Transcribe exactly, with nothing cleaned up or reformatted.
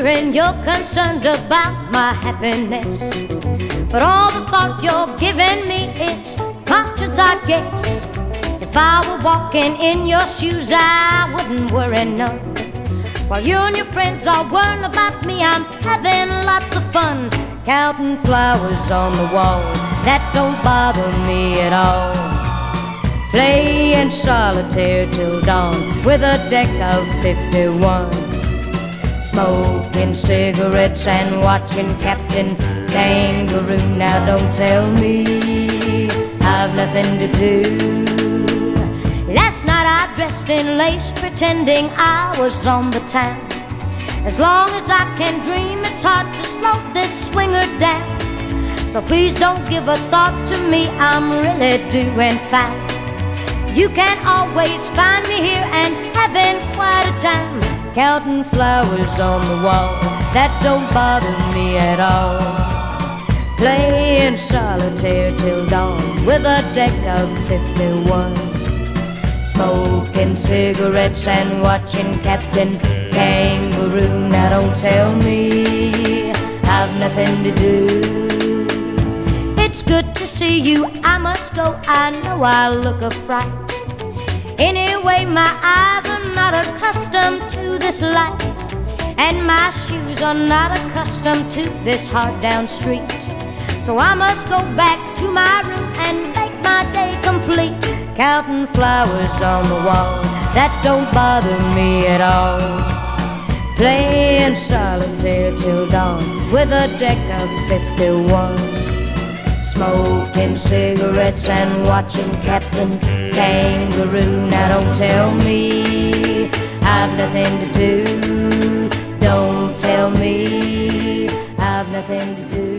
hearing you're concerned about my happiness, but all the thought you're giving me is conscience, I guess. If I were walking in your shoes, I wouldn't worry none. While you and your friends are worrying about me, I'm having lots of fun, counting flowers on the wall. That don't bother me at all. Playing solitaire till dawn with a deck of fifty-one, smoking cigarettes and watching Captain Kangaroo. Now don't tell me I've nothing to do. Last night I dressed in lace, pretending I was on the town. As long as I can dream, it's hard to slow this swinger down. So please don't give a thought to me, I'm really doing fine. You can always find me here and having quite a time, counting flowers on the wall. That don't bother me at all. Playing solitaire till dawn with a deck of fifty-one, smoking cigarettes and watching Captain Kangaroo. Now don't tell me I've nothing to do. It's good to see you, I must go, I know I look a fright. Anyway, my eyes are not accustomed to this light, and my shoes are not accustomed to this hard down street. So I must go back to my room and make my day complete, counting flowers on the wall. That don't bother me at all. Playing solitaire till dawn with a deck of fifty-one, smoking cigarettes and watching Captain Kangaroo. Now don't tell me I've nothing to do. Don't tell me I've nothing to do.